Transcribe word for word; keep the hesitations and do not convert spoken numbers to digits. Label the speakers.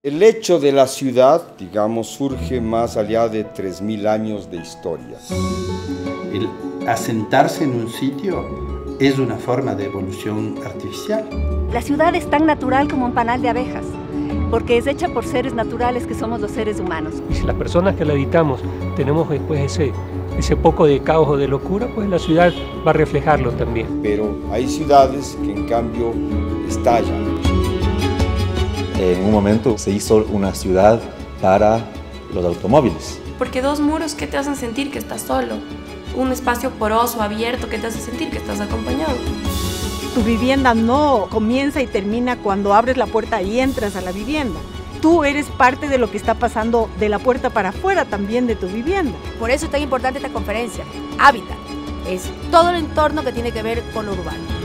Speaker 1: El hecho de la ciudad, digamos, surge más allá de tres mil años de historia.
Speaker 2: El asentarse en un sitio es una forma de evolución artificial.
Speaker 3: La ciudad es tan natural como un panal de abejas, porque es hecha por seres naturales que somos los seres humanos.
Speaker 4: Y si las personas que la habitamos tenemos después ese, ese poco de caos o de locura, pues la ciudad va a reflejarlo también.
Speaker 1: Pero hay ciudades que en cambio estallan.
Speaker 5: En un momento se hizo una ciudad para los automóviles.
Speaker 6: Porque dos muros que te hacen sentir que estás solo, un espacio poroso, abierto, que te hace sentir que estás acompañado.
Speaker 7: Tu vivienda no comienza y termina cuando abres la puerta y entras a la vivienda. Tú eres parte de lo que está pasando de la puerta para afuera también de tu vivienda.
Speaker 3: Por eso es tan importante esta conferencia. Hábitat es todo el entorno que tiene que ver con lo urbano.